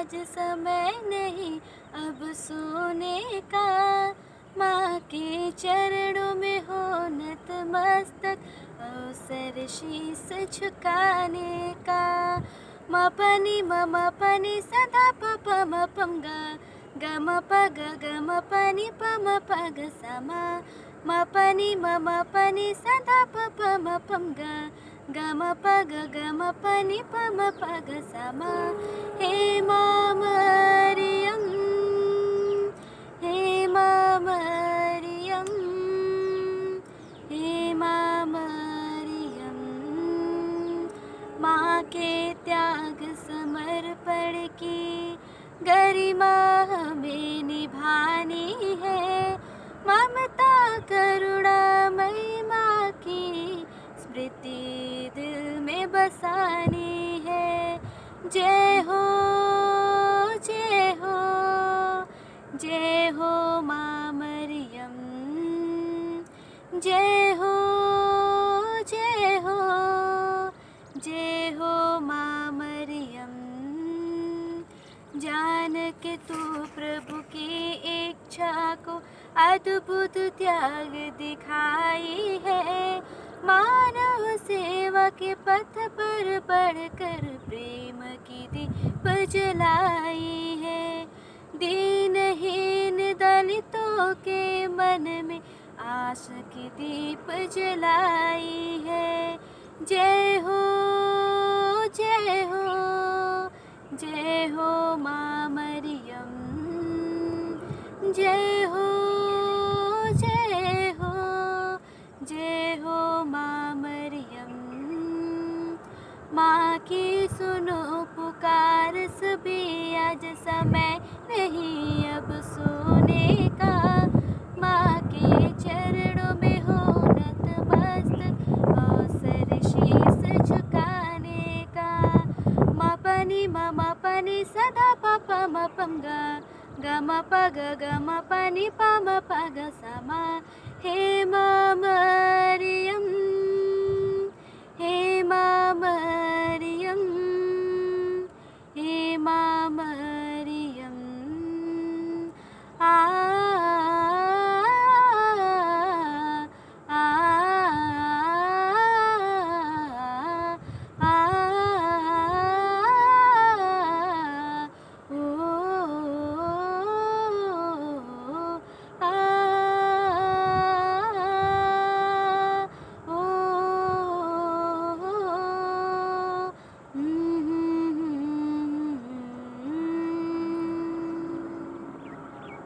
आज समय नहीं अब सोने का, माँ के चरणों में हो नतमस्तक, अवसर शीस झुकाने का। म पनि म पनि सदा प प म पम ग, ग म प ग म पनि प म प ग सा म पनि म पनि सदा प प म पम ग, ग म प ग म पनि प म प ग सा हे माँ मरियम, हे माँ मरियम, हे माँ मरियम। माँ के त्याग समर्पण की गरिमा हमें निभानी है, ममता करुणामयी माँ की स्मृति दिल में बसानी है। जय हो, जय हो, जय हो माँ मरियम, जय हो, जय हो, जय हो माँ मरियम। जान के तू प्रभु की इच्छा को अद्भुत त्याग दिखाई है, मानव सेवा के पथ पर बढ़कर प्रेम की दीप जलाई है। दीनहीन दलितों के मन में आस की दीप जलाई है। जय हो, जय हो, जय हो माँ मरियम, जय हो, जय हो, जय हो माँ मरियम। माँ की सुनो पुकार सभी, आज समय नहीं अब सोने का, माँ के चरणों में हो नतमस्तक, अवसर शीस झुकाने का। म पनि सदा प प म पम ग, ग म प ग म पनि प म प ग सा हे माँ मरियम, हे माँ